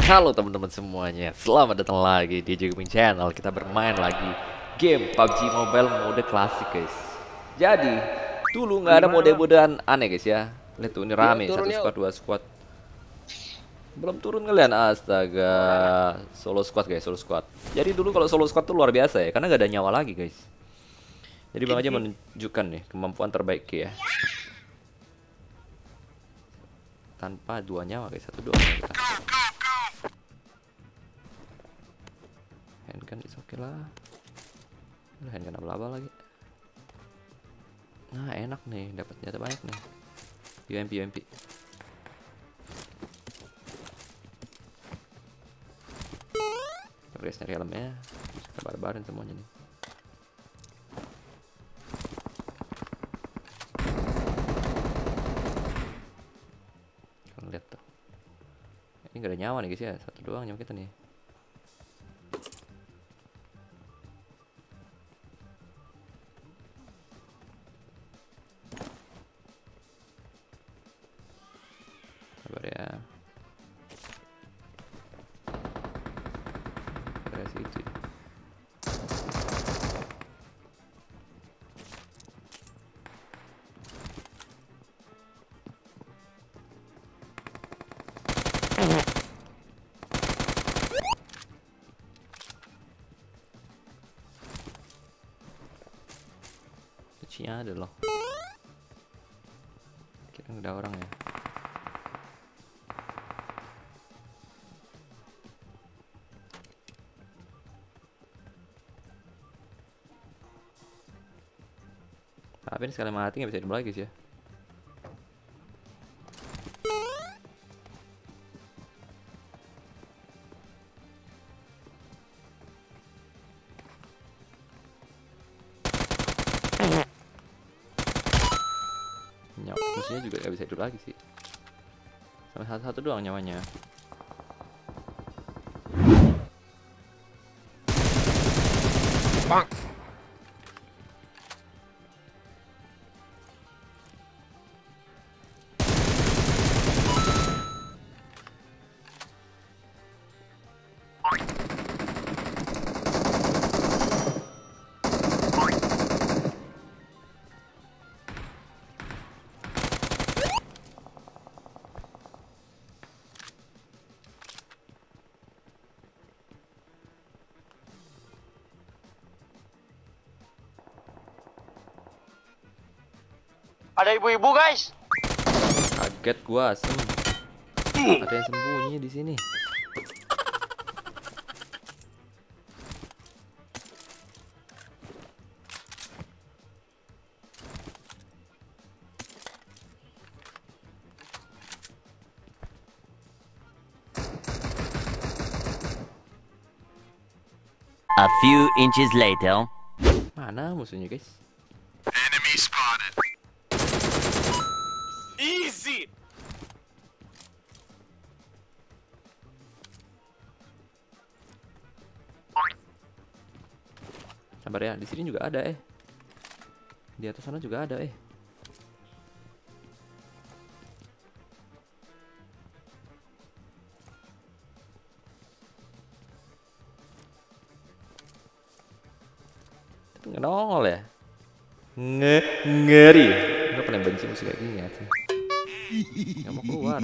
Halo teman-teman semuanya, selamat datang lagi di Gaming Channel. Kita bermain lagi game PUBG Mobile mode klasik guys. Jadi dulu nggak ada mode-modean aneh guys ya. Lihat tuh ini rame, satu squad, dua squad. Belum turun kalian, astaga. Solo squad guys, solo squad. Jadi dulu kalau solo squad tuh luar biasa ya, karena nggak ada nyawa lagi guys. Jadi Bang aja menunjukkan nih kemampuan terbaik ya. Tanpa dua nyawa guys, satu doang kita. Handgun is oke lah. Udah handgun abal-abal lagi. Nah enak nih, dapat senjata banyak nih. UMP UMP. Guys nyari helmnya, kita barbarin semuanya nih. Kalian lihat tuh. Ini gak ada nyawa nih guys ya, satu doang nyawa kita nih. Sabar ya. Beres itu ya. Kuncinya ada loh. Kira ada orang ya. Tapi ini sekali mati nggak bisa hidup lagi sih ya. Nyawa musuhnya juga nggak bisa hidup lagi sih. Sampai satu-satu doang nyawanya. Bang. Ada ibu-ibu guys. Kaget gua, asem. Ada yang sembunyi di sini. A few inches later. Mana musuhnya guys? Enemy spotted. Easy. Sabar ya, di sini juga ada Di atas sana juga ada Tapi nggak nongol ya. Ngeri. Gue paling benci musik kayak gini ya. Nggak mau keluar.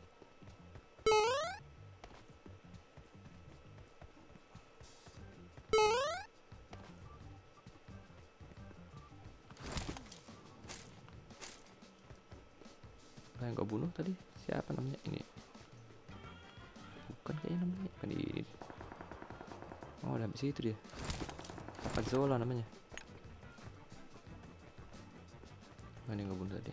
Yang gue bunuh tadi siapa namanya? Ini bukan kayaknya namanya, bukan ini. Oh udah habis itu dia. Apa Zola namanya? Oh, ini gue bunuh tadi.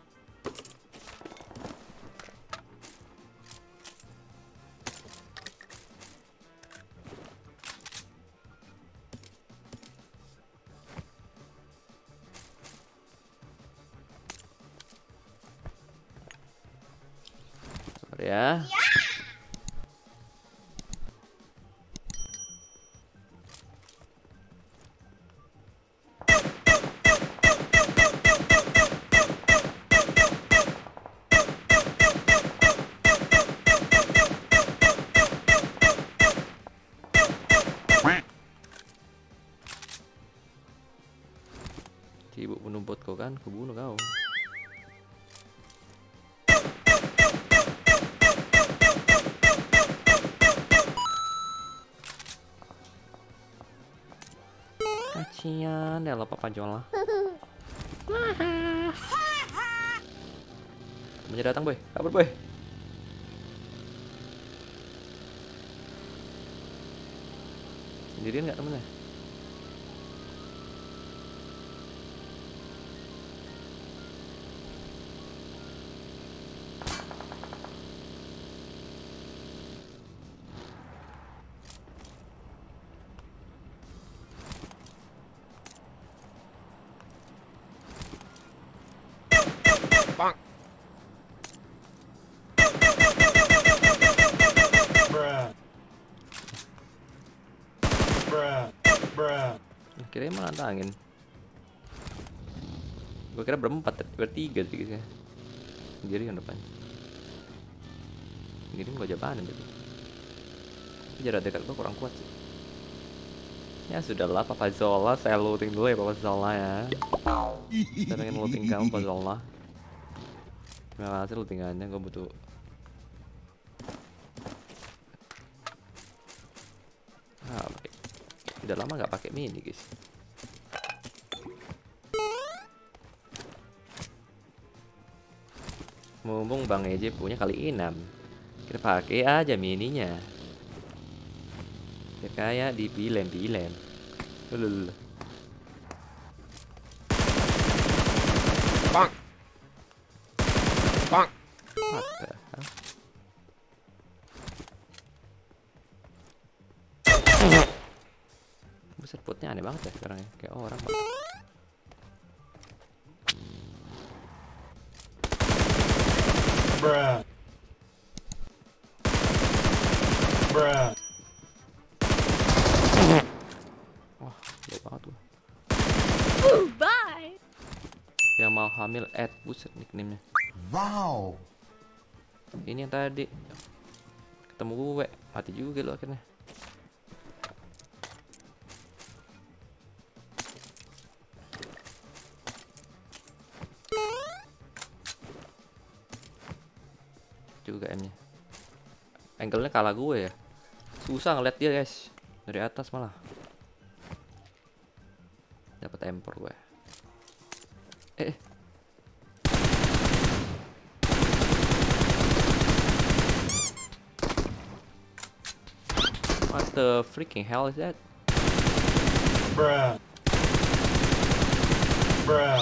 Sabar ya. Sibuk bunuh bot kau kan, ku bunuh kau. Kasian ya lo Papa Jola. Temennya datang boy, kabur boy. Sendirian nggak temennya? Bonk. Akhirnya malah nantangin. Gue kira berempat, bertiga sih guys ya. Sendiri yang depan. Gini gue jabanin gitu. Tapi jarak dekat gue kurang kuat sih. Ya sudahlah Papa Zola, saya looting dulu ya Papa Zola ya. Saya pengen looting kamu Papa Zola. Terima kasih lootingannya, gue butuh. Udah lama nggak pakai mini guys. Mumpung Bang EJ punya kali 6, kita pakai aja mininya. Ya kayak di film-film. Lulul. Bonk. Bonk. What the hell? Buset, potnya aneh banget ya sekarang ya, kayak orang banget. Bruh. Bruh. Wah, jauh banget tuh. Bye. Yang mau hamil Ed, buset nickname-nya. Wow. Ini yang tadi ketemu gue, mati juga lo akhirnya. Juga M-nya. Angle-nya kalah gue ya. Susah ngeliat dia guys. Dari atas malah. Dapat empor gue. What the freaking hell is that? Bruh. Bruh.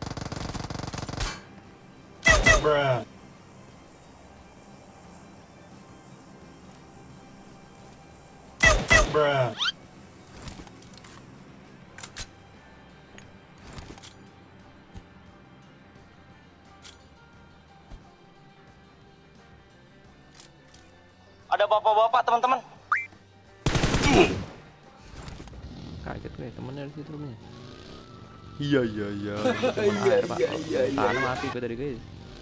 Bruh. Bruh. Ada bapak-bapak teman-teman. Kaget gue, temennya di situ rumahnya. Iya. Temen air pak. Tanah mati gue tadi guys.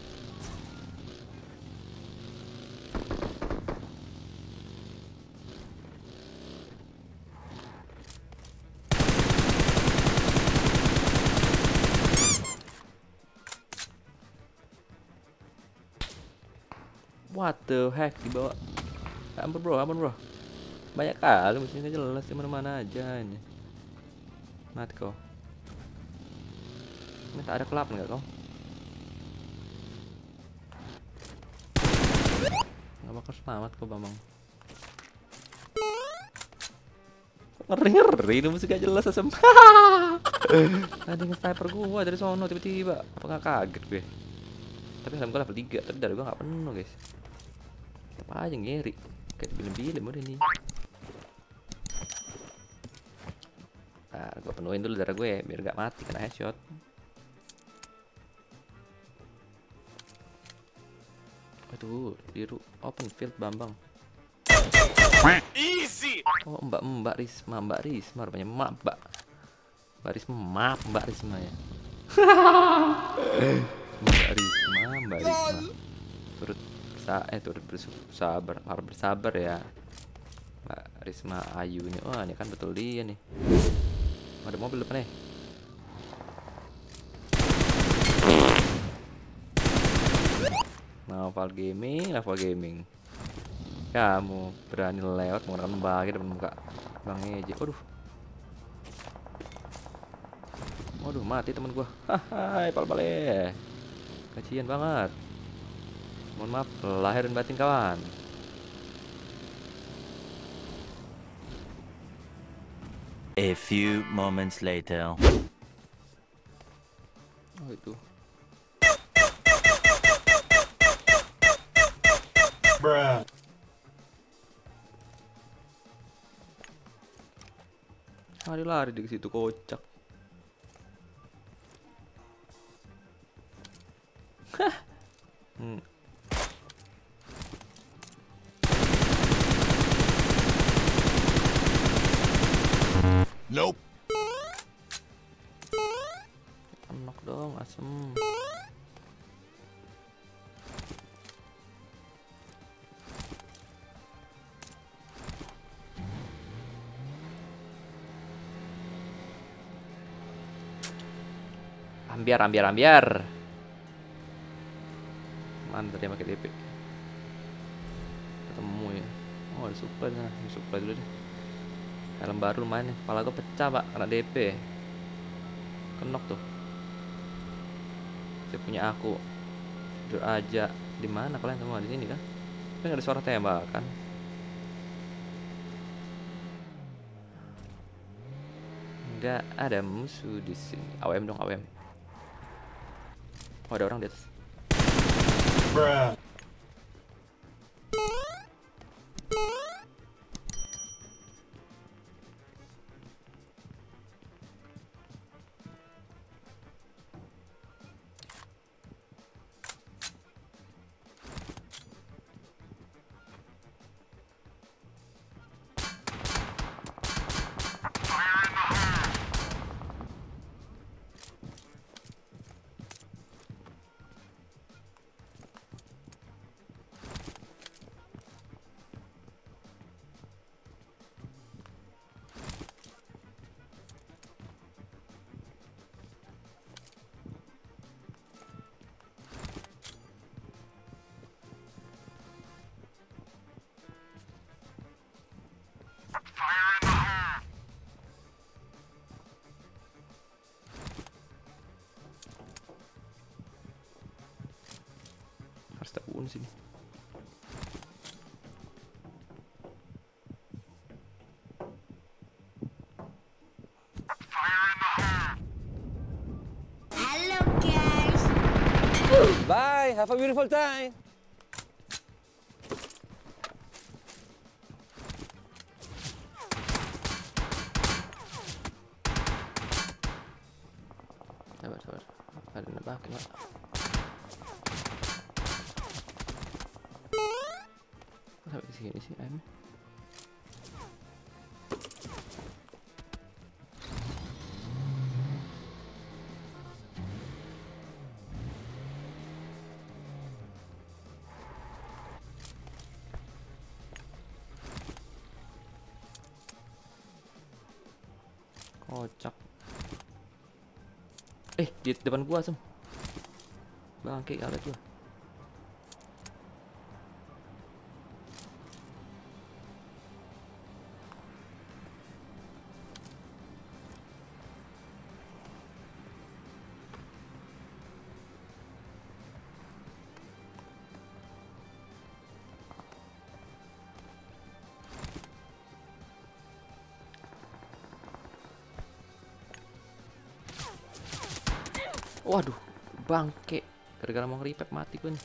What the heck dibawa? Ampun bro. Banyak kali mestinya jelas di mana-mana aja ini. Mati kau. Ini tak ada kelap nggak kau? Nggak bakal selamat kau Bambang. Ngeri ini musik gak jelas asem. Ada nge-sniper gua dari sono tiba-tiba. Apa nggak kaget gue? Tapi SMG level 3, tapi dari gua nggak penuh guys. Tetap aja ngeri. Kayak di film-film udah nih. Nah, gue penuhin dulu darah gue ya, biar gak mati kena headshot. Aduh, biru open field Bambang. Easy. Oh, Mbak Risma rupanya Mbak Risma ya. Mbak Risma. Turut bersabar, harus bersabar ya. Mbak Risma Ayu ini. Oh, ini kan betul dia nih. Ada mobil depan nih. Naval Gaming, Naval Gaming. Kamu berani lewat menggunakan bagi depan muka Bang Eji. Waduh. Waduh, mati temen gua. Hai, pal-pale. Kasian banget. Mohon maaf, lahir dan batin kawan. A few moments later. Oh, itu. Bruh. Lari-lari di situ kocak. Hah. Nope. Enak dong, asem. Ambiar. Mantap dia pakai DP. Ketemu ya. Oh, ada supply nah. Supply dulu deh. Helm baru lumayan nih. Kepala gue pecah, Pak, kena DP. Kenok tuh. Saya punya aku. Jujur aja. Di mana kalian semua? Di sini kan? Tapi nggak ada suara tembakan. Nggak ada musuh di sini. AWM dong, AWM. Oh, ada orang di atas. Bruh. Harus tak sini. Hello guys. Bye, have a beautiful time. Sabar. Ada nebakin, Pak. Kok sampai sini sih, ayamnya? Kocak. Di depan gua, Sem. Bangke kali tuh. Waduh, bangke. Gara-gara mau nge-repack mati gue nih.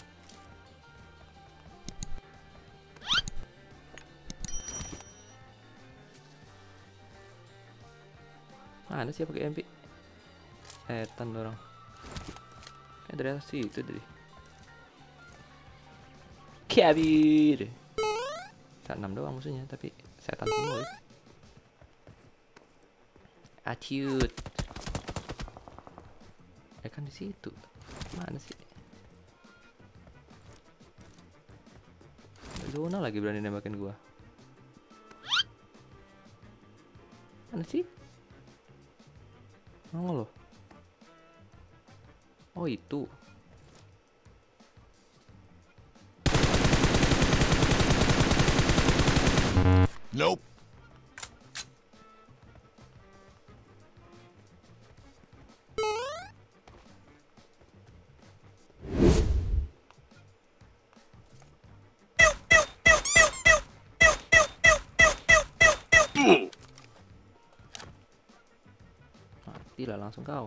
Mana sih pakai MP? Setan orang. Kayak dari atas situ tadi. Kabir. Saat 6 doang musuhnya, tapi setan semua. Acute. Kan di situ. Mana sih? Zona lagi berani nembakin gua. Mana sih? Nongol loh. Oh, itu. Nope. Mati lah langsung kau.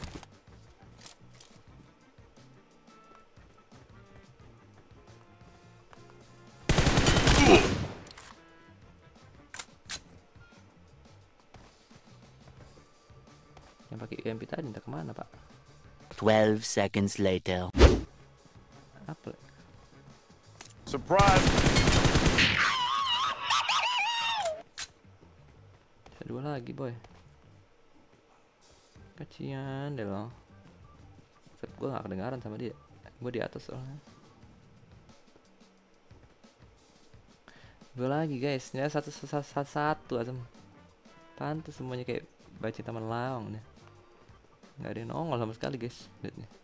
Yang pakai UMP tadi entah kemana pak? 12 seconds later. Apa? Surprise. Bisa dua lagi boy. Kecian deh lo. Gue gak kedengaran sama dia. Gue di atas soalnya. Dua lagi guys. Ini satu asem. Pantes semuanya kayak baca taman lawang nih. Nggak ada yang nongol sama sekali guys. Lihat nih.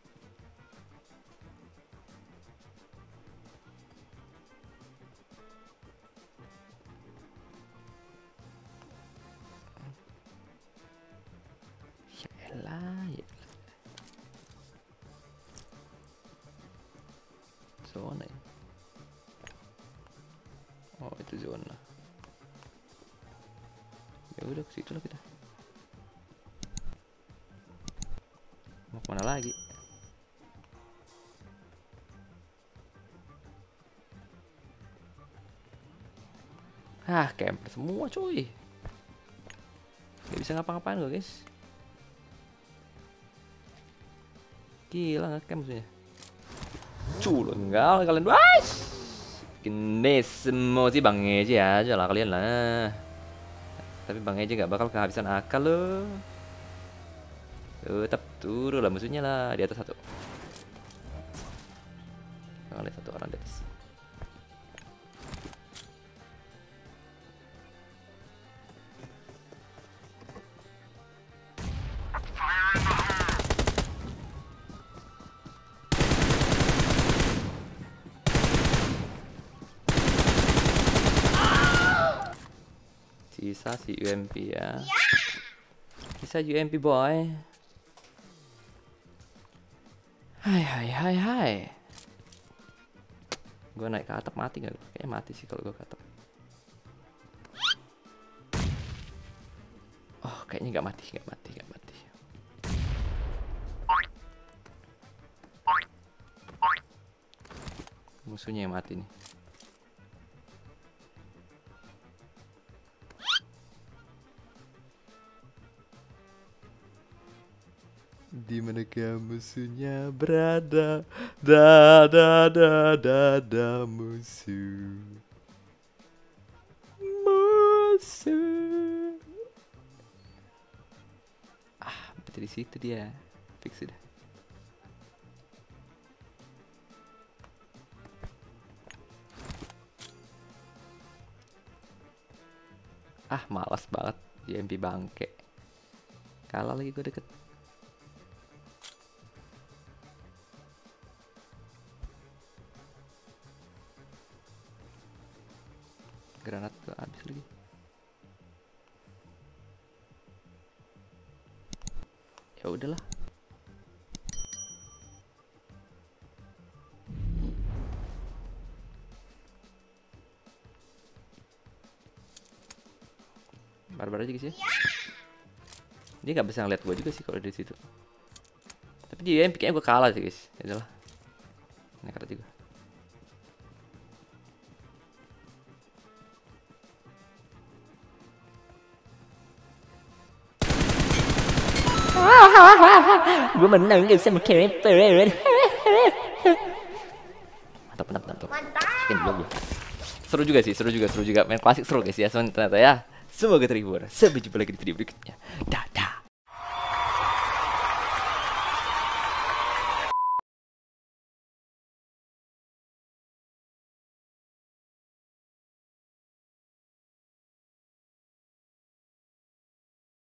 Yaelah, ya. Zona ya. Oh itu zona. Ya udah ke situ lah kita. Mau kemana lagi? Ah, camper semua cuy. Gak bisa ngapa-ngapain gue guys. Gila nge-camp maksudnya. Culo enggak kalian guys. Gini semua sih Bang Eji aja lah kalian lah. Tapi Bang Eji gak bakal kehabisan akal loh. Tetap turun lah musuhnya lah di atas satu. Lihat satu orang di atas. Sisa si UMP ya. Sisa UMP boy. Hai. Gue naik ke atap mati gak? Kayaknya mati sih kalau gue ke atap. Oh kayaknya gak mati. Musuhnya yang mati nih. Di manakah musuhnya berada? Dada musuh. Ah, berarti di situ dia. Fix sudah. Ah, malas banget JMP bangke. Kalah lagi gue deket. Granat tuh habis lagi. Ya udahlah. Barbar aja guys ya. Dia nggak bisa ngeliat gue juga sih kalau di situ. Tapi dia yang pikirnya gue kalah sih guys. Ya udahlah. Nekat juga. Gue menang guys sama camper. Mantap. Seru juga sih, seru juga. Main klasik seru guys ya. Ternyata ya. Semoga terhibur. Sampai jumpa lagi di video berikutnya. Dadah.